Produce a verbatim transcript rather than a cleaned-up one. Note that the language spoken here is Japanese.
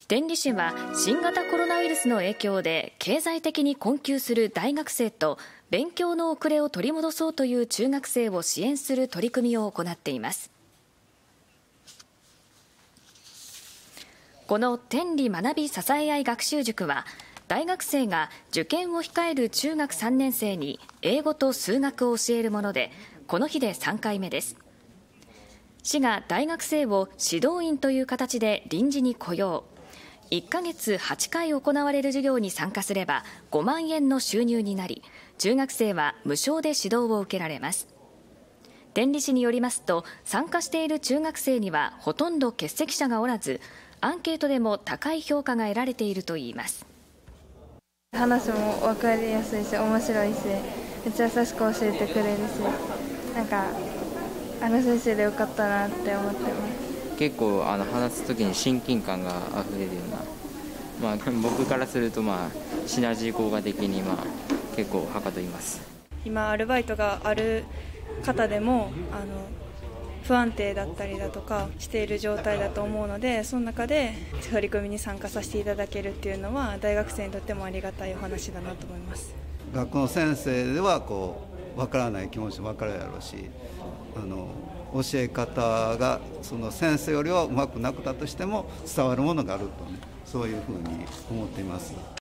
天理市は新型コロナウイルスの影響で経済的に困窮する大学生と勉強の遅れを取り戻そうという中学生を支援する取り組みを行っています。この天理学び支え合い学習塾は、大学生が受験を控える中学さんねん生に英語と数学を教えるもので、この日でさんかいめです。市が大学生を指導員という形で臨時に雇用。いっかげつはちかい行われる授業に参加すればごまんえんの収入になり、中学生は無償で指導を受けられます。天理市によりますと、参加している中学生にはほとんど欠席者がおらず、アンケートでも高い評価が得られているといいます。 話も分かりやすいし面白いし、めっちゃ優しく教えてくれるし、なんかあの先生でよかったなって思ってます。 結構あの話すときに親近感があふれるような、まあ、僕からすると、まあ、シナジー効果的に、まあ、結構はかどります。 今アルバイトがある方でもあの不安定だったりだとかしている状態だと思うので、その中で取り組みに参加させていただけるっていうのは大学生にとってもありがたいお話だなと思います。 学校の先生ではこう分からない気持ちも分かるやろうし、あの教え方がその先生よりはうまくなくたとしても伝わるものがあるとね、そういうふうに思っています。